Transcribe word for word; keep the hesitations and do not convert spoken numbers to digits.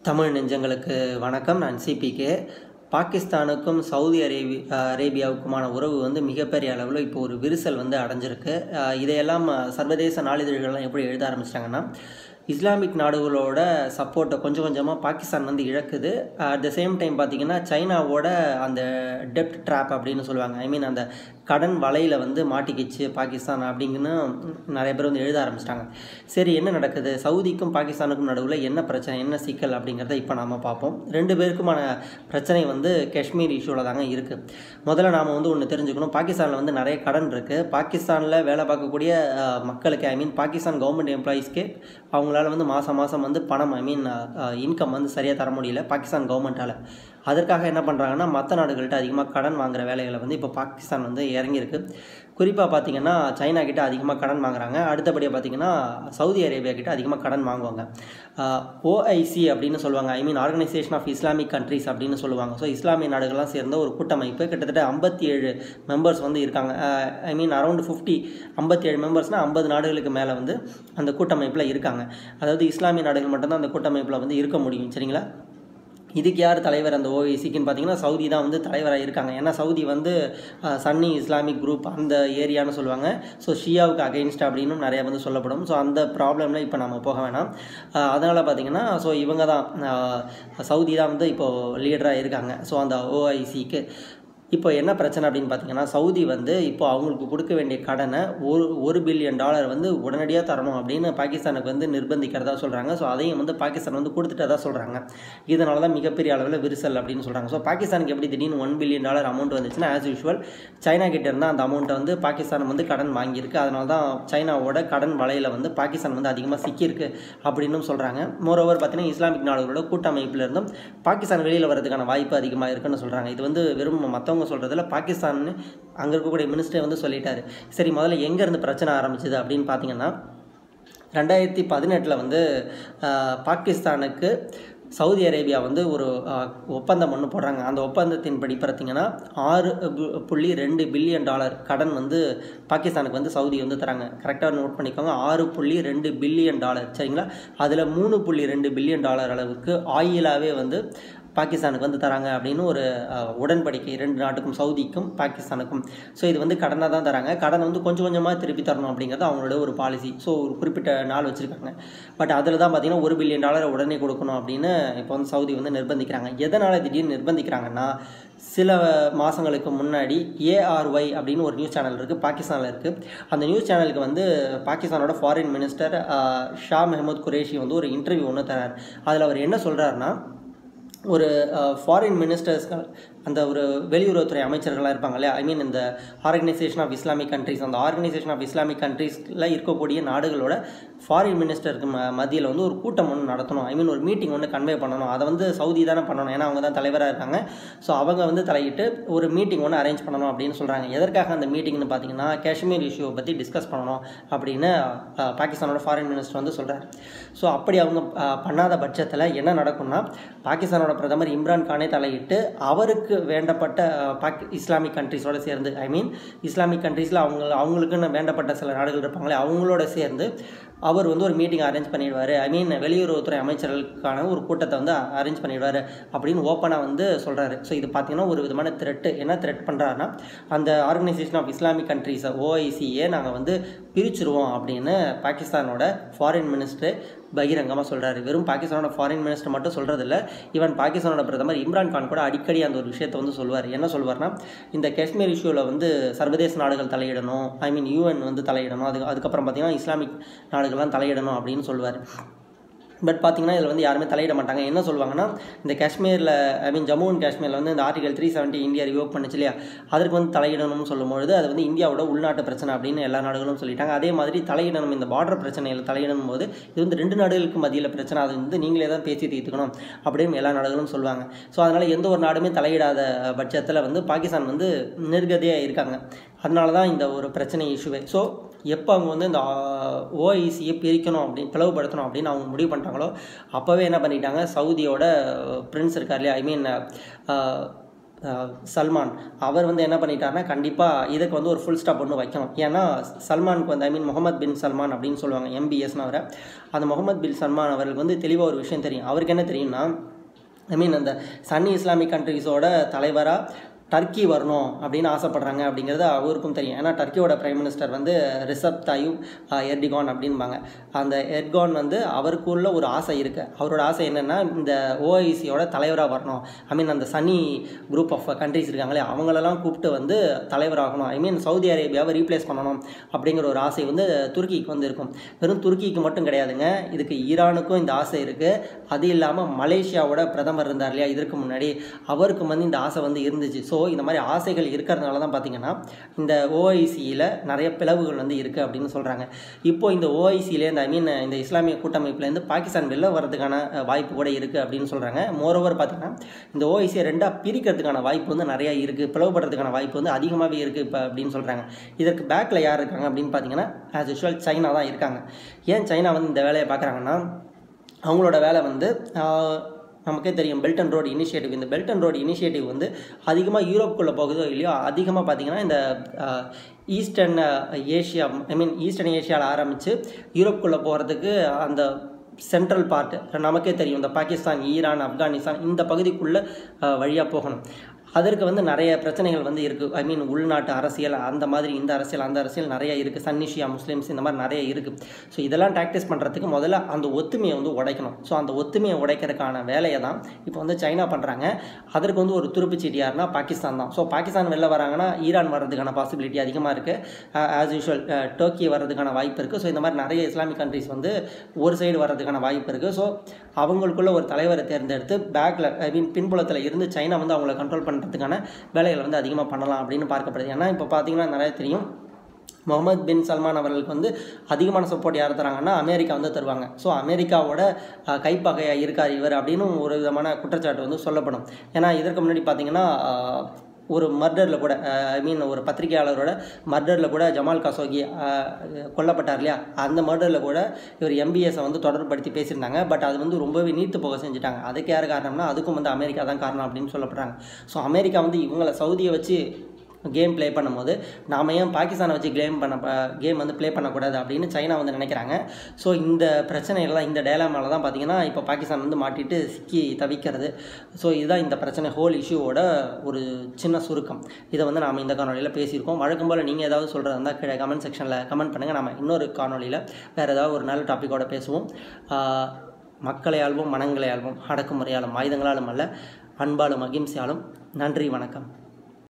தமிழ் நெஞ்சங்களுக்கு வணக்கம். நான் சிபிகே. பாகிஸ்தானுக்கும் சவுதி அரேபி அரேபியாவுக்குமான உறவு வந்து மிகப்பெரிய அளவில் இப்போ ஒரு விரிசல் வந்து அடைஞ்சிருக்கு. இதையெல்லாம் சர்வதேச நாளிதழ்கள்லாம் எப்படி எழுத ஆரம்பிச்சிட்டாங்கன்னா, இஸ்லாமிக் நாடுகளோட சப்போர்ட்டை கொஞ்சம் கொஞ்சமாக பாகிஸ்தான் வந்து இழக்குது. அட் த சேம் டைம் பார்த்திங்கன்னா சைனாவோட அந்த டெப்ட் ட்ராப் அப்படின்னு சொல்லுவாங்க, ஐ மீன் அந்த கடன் வலையில் வந்து மாட்டிக்கிச்சு பாகிஸ்தான் அப்படிங்கன்னு நிறைய பேர் வந்து எழுத ஆரம்பிச்சிட்டாங்க. சரி, என்ன நடக்குது, சவுதிக்கும் பாகிஸ்தானுக்கும் நடுவில் என்ன பிரச்சனை, என்ன சிக்கல் அப்படிங்கிறத இப்போ நாம் பார்ப்போம். ரெண்டு பேருக்குமான பிரச்சனை வந்து காஷ்மீர் இஷ்யூவில் தாங்க இருக்குது. முதல்ல நாம் வந்து ஒன்று தெரிஞ்சுக்கணும், பாகிஸ்தானில் வந்து நிறைய கடன் இருக்குது. பாகிஸ்தானில் வேலை பார்க்கக்கூடிய மக்களுக்கு, ஐ மீன் பாகிஸ்தான் கவர்மெண்ட் எம்ப்ளாயீஸ்க்கு அவங்களால வந்து மாதம் மாதம் வந்து பணம், ஐ மீன் இன்கம் வந்து சரியாக தர முடியல பாகிஸ்தான் கவர்மெண்ட்டால். அதற்காக என்ன பண்ணுறாங்கன்னா, மற்ற நாடுகள்கிட்ட அதிகமாக கடன் வாங்குகிற வேலைகளை வந்து இப்போ பாகிஸ்தான் வந்து இறங்கியிருக்கு. குறிப்பாக பார்த்திங்கன்னா சைனா கிட்ட அதிகமாக கடன் வாங்குறாங்க. அடுத்தபடியாக பார்த்திங்கன்னா சவுதி அரேபியா கிட்ட அதிகமாக கடன் வாங்குவாங்க. ஓஐசி அப்படின்னு சொல்லுவாங்க, I mean organisation of Islamic countries அப்படின்னு சொல்லுவாங்க. ஸோ இஸ்லாமிய நாடுகள்லாம் சேர்ந்த ஒரு கூட்டமைப்பு. கிட்டத்தட்ட ஐம்பத்தி ஏழு மெம்பர்ஸ் வந்து இருக்காங்க. ஐ மீன் அரௌண்ட் ஃபிஃப்டி ஐம்பத்தி ஏழு மெம்பர்ஸ்னால் ஐம்பது நாடுகளுக்கு மேலே வந்து அந்த கூட்டமைப்பில் இருக்காங்க. அதாவது இஸ்லாமிய நாடுகள் மட்டும்தான் அந்த கூட்டமைப்பில் வந்து இருக்க முடியும். சரிங்களா? இதுக்கு யார் தலைவர் அந்த ஓஐசிக்குன்னு பார்த்தீங்கன்னா சவுதி தான் வந்து தலைவராக இருக்காங்க. ஏன்னா சவுதி வந்து சன்னி இஸ்லாமிக் குரூப் அந்த ஏரியான்னு சொல்லுவாங்க. ஸோ ஷியாவுக்கு அகெயின்ஸ்ட் அப்படின்னு நிறையா வந்து சொல்லப்படும். ஸோ அந்த ப்ராப்ளமில் இப்போ நம்ம போக வேணாம். அதனால் பார்த்திங்கன்னா ஸோ இவங்க தான், சவுதி தான் வந்து இப்போது லீடராக இருக்காங்க. ஸோ அந்த ஓஐசிக்கு இப்போ என்ன பிரச்சனை அப்படின்னு பார்த்தீங்கன்னா, சவுதி வந்து இப்போ அவங்களுக்கு கொடுக்க வேண்டிய கடனை ஒரு ஒரு பில்லியன் டாலர் வந்து உடனடியாக தரணும் அப்படின்னு பாகிஸ்தானுக்கு வந்து நிர்பந்திக்கிறதா சொல்கிறாங்க. ஸோ அதையும் வந்து பாகிஸ்தான் வந்து கொடுத்துட்டதா சொல்கிறாங்க. இதனால தான் மிகப்பெரிய அளவில் விரிசல் அப்படின்னு சொல்கிறாங்க. ஸோ பாகிஸ்தானுக்கு எப்படி திடீர்னு ஒன் பில்லியன் டாலர் அமௌண்ட் வந்துச்சுன்னா, ஆஸ் யூஷுவல் சைனா கிட்ட இருந்தால் அந்த அமௌண்ட்டை வந்து பாகிஸ்தான் வந்து கடன் வாங்கியிருக்கு. அதனால தான் சைனாவோட கடன் வலையில் வந்து பாகிஸ்தான் வந்து அதிகமாக சிக்கியிருக்கு அப்படின்னு சொல்கிறாங்க. மோரோவர் பார்த்தீங்கன்னா இஸ்லாமிக் நாடுகளோட கூட்டமைப்பில் இருந்தும் பாகிஸ்தான் வெளியில் வரதுக்கான வாய்ப்பு அதிகமாக இருக்குன்னு சொல்கிறாங்க. இது வந்து வெறும் மற்றவங்க சொல்கிறதுல பாகிஸ்தான் அங்கே இருக்கக்கூடிய மினிஸ்டர் வந்து சொல்லிட்டாரு. சரி, முதல்ல எங்கேருந்து பிரச்சனை ஆரம்பிச்சது அப்படின்னு பார்த்தீங்கன்னா, ரெண்டாயிரத்தி பதினெட்டில் வந்து பாகிஸ்தானுக்கு சவுதி அரேபியா வந்து ஒரு ஒப்பந்தம் ஒன்று போடுறாங்க. அந்த ஒப்பந்தத்தின்படி பார்த்தீங்கன்னா ஆறு புள்ளி ரெண்டு பில்லியன் டாலர் கடன் வந்து பாகிஸ்தானுக்கு வந்து சவுதி வந்து தராங்க. கரெக்டாக நோட் பண்ணிக்கோங்க, ஆறு புள்ளி ரெண்டு பில்லியன் டாலர். சரிங்களா? அதில் மூணு புள்ளி ரெண்டு பில்லியன் டாலர் அளவுக்கு ஆயிலாகவே வந்து பாகிஸ்தானுக்கு வந்து தராங்க அப்படின்னு ஒரு உடன்படிக்கை ரெண்டு நாட்டுக்கும், சவுதிக்கும் பாகிஸ்தானுக்கும். ஸோ இது வந்து கடனாக தான் தராங்க. கடனை வந்து கொஞ்சம் கொஞ்சமாக திருப்பி தரணும் அப்படிங்கிறது அவங்களோட ஒரு பாலிசி. ஸோ ஒரு குறிப்பிட்ட நாள் வச்சுருக்காங்க. பட் அதில் தான் பார்த்திங்கன்னா ஒரு பில்லியன் டாலரை உடனே கொடுக்கணும் அப்படின்னு இப்போ வந்து சவுதி வந்து நிர்பந்திக்கிறாங்க. எதனால் திடீர்னு நிர்பந்திக்கிறாங்கன்னா, சில மாதங்களுக்கு முன்னாடி ஏஆர்ஒய் அப்படின்னு ஒரு நியூஸ் சேனல் இருக்குது, பாகிஸ்தானில் இருக்குது. அந்த நியூஸ் சேனலுக்கு வந்து பாகிஸ்தானோட ஃபாரின் மினிஸ்டர் ஷா மெஹமூத் குரேஷி வந்து ஒரு இன்டர்வியூ ஒன்று தரார். அதில் அவர் என்ன சொல்கிறாருன்னா, ஒரு ஃபாரின் மினிஸ்டர்ஸ்கள், அந்த ஒரு வெளியுறவுத்துறை அமைச்சர்களாக இருப்பாங்க இல்லையா, ஐ மீன் இந்த ஆர்கனைசேஷன் ஆஃப் இஸ்லாமிக் கண்ட்ரிஸ், அந்த ஆர்கனைசேஷன் ஆஃப் இஸ்லாமிக் கண்ட்ரீஸில் இருக்கக்கூடிய நாடுகளோட ஃபாரின் மினிஸ்டருக்கு ம மத்தியில் வந்து ஒரு கூட்டம் ஒன்று நடத்தணும். ஐ மீன் ஒரு மீட்டிங் ஒன்று கன்வே பண்ணணும். அதை வந்து சவுதி தானே பண்ணணும், ஏன்னா அவங்க தான் தலைவராக இருக்காங்க. ஸோ அவங்க வந்து தலையிட்டு ஒரு மீட்டிங் ஒன்று அரேஞ்ச் பண்ணணும் அப்படின்னு சொல்கிறாங்க. எதற்காக அந்த மீட்டிங்னு பார்த்தீங்கன்னா, காஷ்மீர் இஷ்யூவை பற்றி டிஸ்கஸ் பண்ணணும் அப்படின்னு பாகிஸ்தானோட ஃபாரின் மினிஸ்டர் வந்து சொல்கிறார். ஸோ அப்படி அவங்க பண்ணாத பட்சத்தில் என்ன நடக்கும்னா, பாகிஸ்தானோட பிரதமர் இம்ரான் கானே தலையிட்டு அவருக்கு வேண்டப்பட்ட பாக்கி இஸ்லாமிக் கண்ட்ரிஸோடு சேர்ந்து, ஐ மீன் இஸ்லாமிக் கண்ட்ரீஸில் அவங்க அவங்களுக்குன்னு வேண்டப்பட்ட சில நாடுகள் இருப்பாங்களே அவங்களோட சேர்ந்து அவர் வந்து ஒரு மீட்டிங் அரேஞ்ச் பண்ணிடுவார். ஐ மீன் வெளியுறவுத்துறை அமைச்சர்களுக்கான ஒரு கூட்டத்தை வந்து அரேஞ்ச் பண்ணிடுவார் அப்படின்னு ஓப்பனாக வந்து சொல்கிறாரு. ஸோ இது பார்த்திங்கன்னா ஒரு விதமான த்ரெட்டு. என்ன த்ரெட் பண்ணுறாருன்னா, அந்த ஆர்கனைசேஷன் ஆஃப் இஸ்லாமிக் கண்ட்ரிஸை ஓஐசியே நாங்கள் வந்து பிரிச்சுருவோம் அப்படின்னு பாகிஸ்தானோட ஃபாரின் மினிஸ்டர் பகிரங்கமாக சொல்கிறாரு. வெறும் பாகிஸ்தானோட ஃபாரின் மினிஸ்டர் மட்டும் சொல்கிறதில்ல, ஈவன் பாகிஸ்தானோட பிரதமர் இம்ரான் கான் கூட அடிக்கடி அந்த ஒரு விஷயத்தை வந்து சொல்வார். என்ன சொல்வார்னா, இந்த காஷ்மீர் இஷ்யூவில் வந்து சர்வதேச நாடுகள் தலையிடணும், ஐ மீன் யூஎன் வந்து தலையிடணும், அது அதுக்கப்புறம் பார்த்திங்கன்னா இஸ்லாமிக் நாடுகள்லாம் தலையிடணும் அப்படின்னு சொல்லுவார். பட் பார்த்திங்கன்னா இதில் வந்து யாருமே தலையிட மாட்டாங்க. என்ன சொல்லுவாங்கன்னா, இந்த காஷ்மீரில், ஐ மீன் ஜம்மு அண்ட் காஷ்மீரில் வந்து இந்த article three seventy India revoke பண்ணுச்சு இல்லையா, அதற்கு வந்து தலையிடணும்னு சொல்லும்பொழுது அது வந்து இந்தியாவோட உள்நாட்டு பிரச்சனை அப்படின்னு எல்லா நாடுகளும் சொல்லிட்டாங்க. அதே மாதிரி தலையிடணும், இந்த பார்டர் பிரச்சனையில் தலையிடணும் போது இது வந்து ரெண்டு நாடுகளுக்கு மத்தியில் பிரச்சனை, அது வந்து நீங்களே தான் பேசி தீர்த்துக்கணும் அப்படின்னு எல்லா நாடுகளும் சொல்லுவாங்க. ஸோ அதனால் எந்த ஒரு நாடுமே தலையிடாத பட்சத்தில் வந்து பாகிஸ்தான் வந்து நிர்கதியாக இருக்காங்க. அதனால தான் இந்த ஒரு பிரச்சனை இஷ்யூவே. ஸோ எப்போ அவங்க வந்து இந்த ஓஐசியை பிரிக்கணும் அப்படின்னு, பிளவுபடுத்தணும் அப்படின்னு அவங்க முடிவு பண்ணிட்டாங்களோ அப்போவே என்ன பண்ணிட்டாங்க, சவுதியோட பிரின்ஸ் இருக்கார் இல்லையா, ஐ மீன் சல்மான் அவர் வந்து என்ன பண்ணிட்டாருன்னா கண்டிப்பாக இதுக்கு வந்து ஒரு ஃபுல் ஸ்டாப் ஒன்று வைக்கணும். ஏன்னா சல்மானுக்கு வந்து ஐ மீன் முகமது பின் சல்மான் அப்படின்னு சொல்லுவாங்க, எம்பிஎஸ்னு அவரை. அந்த முகமது பின் சல்மான் அவர்களுக்கு வந்து தெளிவாக ஒரு விஷயம் தெரியும். அவருக்கு என்ன தெரியும்னா ஐ மீன் அந்த சன்னி இஸ்லாமிக் கண்ட்ரிஸோட தலைவராக டர்க்கி வரணும் அப்படின்னு ஆசைப்படுறாங்க அப்படிங்கிறது அவருக்கும் தெரியும். ஏன்னா டர்க்கியோட பிரைம் மினிஸ்டர் வந்து ரிசப் தாயூப் எர்டிகான் அப்படின்பாங்க. அந்த எர்கான் வந்து அவருக்குள்ள ஒரு ஆசை இருக்குது. அவரோட ஆசை என்னென்னா இந்த ஓஐசியோட தலைவராக வரணும். ஐ மீன் அந்த சன்னி குரூப் ஆஃப் கண்ட்ரிஸ் இருக்காங்களே அவங்களெல்லாம் கூப்பிட்டு வந்து தலைவராகணும். ஐ மீன் சவுதி அரேபியாவை ரீப்ளேஸ் பண்ணணும் அப்படிங்கிற ஒரு ஆசை வந்து துருக்கிக்கு வந்து இருக்கும். வெறும் துருக்கிக்கு மட்டும் கிடையாதுங்க, இதுக்கு ஈரானுக்கும் இந்த ஆசை இருக்குது. அது இல்லாமல் மலேசியாவோட பிரதமர் இருந்தார் இல்லையா இதற்கு முன்னாடி, அவருக்கும் வந்து இந்த ஆசை வந்து இருந்துச்சு. ஸோ இந்த மாதிரி ஆசைகள் இருக்கிறதுனால தான் பார்த்தீங்கன்னா இந்த ஓஐசியில் நிறைய பிளவுகள் வந்து இருக்குது அப்படின்னு சொல்கிறாங்க. இப்போ இந்த ஓஐசியிலேருந்து ஐ மீன் இந்த இஸ்லாமிய கூட்டமைப்புலேருந்து பாகிஸ்தான் வெளில வர்றதுக்கான வாய்ப்பு கூட இருக்குது அப்படின்னு சொல்கிறாங்க. மோரோவர் பார்த்தீங்கன்னா இந்த ஓஐசியை ரெண்டாக பிரிக்கிறதுக்கான வாய்ப்பு வந்து நிறையா இருக்குது, பிளவுபடுறதுக்கான வாய்ப்பு வந்து அதிகமாகவே இருக்குது இப்போ அப்படின்னு சொல்கிறாங்க. இதற்கு பேக்கில் யார் இருக்காங்க அப்படின்னு பார்த்தீங்கன்னா ஆஸ் யூஷுவல் சைனா தான் இருக்காங்க. ஏன் சைனா வந்து இந்த வேலையை பார்க்குறாங்கன்னா அவங்களோட வேலை வந்து நமக்கே தெரியும் பெல்ட் அண்ட் ரோடு இனிஷியேட்டிவ். இந்த பெல்ட் அண்ட் ரோடு இனிஷியேட்டிவ் வந்து அதிகமாக யூரோப்புக்குள்ளே போகுதோ இல்லையோ அதிகமாக பார்த்திங்கன்னா இந்த eastern Asia I mean eastern ஏஷியாவில் ஆரம்பித்து யூரோப்புக்குள்ளே போகிறதுக்கு அந்த சென்ட்ரல் பார்ட் நமக்கே தெரியும் இந்த பாகிஸ்தான், ஈரான், ஆப்கானிஸ்தான் இந்த பகுதிக்குள்ளே வழியாக போகணும். அதற்கு வந்து நிறைய பிரச்சனைகள் வந்து இருக்குது. ஐ மீன் உள்நாட்டு அரசியல் அந்த மாதிரி இந்த அரசியல் அந்த அரசியல் நிறைய இருக்குது. சன்னிஷியா முஸ்லீம்ஸ் இந்த மாதிரி நிறைய இருக்குது. ஸோ இதெல்லாம் டாக்டிஸ் பண்ணுறதுக்கு முதல்ல அந்த ஒத்துமையை வந்து உடைக்கணும். ஸோ அந்த ஒத்துமையை உடைக்கிறதுக்கான வேலையை தான் இப்போ வந்து சைனா பண்ணுறாங்க. அதற்கு வந்து ஒரு துருப்புச்சீட்டு யாருன்னா பாகிஸ்தான் தான். ஸோ பாகிஸ்தான் வெளில வராங்கன்னா ஈரான் வர்றதுக்கான பாசிபிலிட்டி அதிகமாக இருக்குது. ஆஸ் யூஷுவல் டர்க்கி வர்றதுக்கான வாய்ப்பு இருக்குது. ஸோ இந்த மாதிரி நிறைய இஸ்லாமிக் கண்ட்ரிஸ் வந்து ஒரு சைடு வர்றதுக்கான வாய்ப்பு இருக்குது. ஸோ அவங்களுக்குள்ள ஒரு தலைவரை தேர்ந்தெடுத்து பேக்கில் ஐ மீன் பின்புலத்தில் இருந்து சைனா வந்து அவங்கள கண்ட்ரோல் பண்ணுற த்துக்கான வேலைகளை வந்து அதிகமாக பண்ணலாம் அப்படின்னு பார்க்கப்படுது. ஏன்னா இப்போ பார்த்தீங்கன்னா நிறைய தெரியும் முகமது பின் சல்மான் அவர்களுக்கு வந்து அதிகமான சப்போர்ட் யார் தராங்கன்னா அமெரிக்கா வந்து தருவாங்க. ஸோ அமெரிக்காவோட கைப்பகையாக இருக்கார் இவர் அப்படின்னு ஒரு விதமான குற்றச்சாட்டு வந்து சொல்லப்படும். ஏன்னா இதற்கு முன்னாடி பார்த்தீங்கன்னா ஒரு மர்டரில் கூட ஐ மீன் ஒரு பத்திரிகையாளரோட மர்டரில் கூட ஜமால் கசோகி கொல்லப்பட்டார் இல்லையா, அந்த மர்டரில் கூட இவர் எம்பிஎஸை வந்து தொடர்படுத்தி பேசியிருந்தாங்க. பட் அது வந்து ரொம்பவே நீர்த்து போக செஞ்சுட்டாங்க. அதுக்கு யார் காரணம்னா அதுக்கும் வந்து அமெரிக்கா தான் காரணம் அப்படின்னு சொல்லப்படுறாங்க. ஸோ அமெரிக்கா வந்து இவங்களை சவுதியை வச்சு கேம் ப்ளே பண்ணும்போது நாம் ஏன் பாகிஸ்தானை வச்சு கேம் பண்ண கேம் வந்து ப்ளே பண்ணக்கூடாது அப்படின்னு சைனா வந்து நினைக்கிறாங்க. ஸோ இந்த பிரச்சனைகள்லாம் இந்த டேலாமால தான் பார்த்திங்கன்னா இப்போ பாகிஸ்தான் வந்து மாட்டிட்டு சிக்கி தவிக்கிறது. ஸோ இதுதான் இந்த பிரச்சனை ஹோல் இஷ்யூவோட ஒரு சின்ன சுருக்கம். இதை வந்து நாம் இந்த காணொலியில் பேசியிருக்கோம். வழக்கம் போல் நீங்கள் ஏதாவது சொல்கிறதா இருந்தால் கீழே கமெண்ட் செக்ஷனில் கமெண்ட் பண்ணுங்கள். நம்ம இன்னொரு காணொலியில் வேறு ஏதாவது ஒரு நல்ல டாப்பிக்கோடு பேசுவோம். மக்களை ஆள்வோம், மனங்களை ஆள்வோம், அடக்குமுறையாலும் ஆயுதங்களாலும் அல்ல, அன்பாலும் அகிம்சையாலும். நன்றி, வணக்கம்.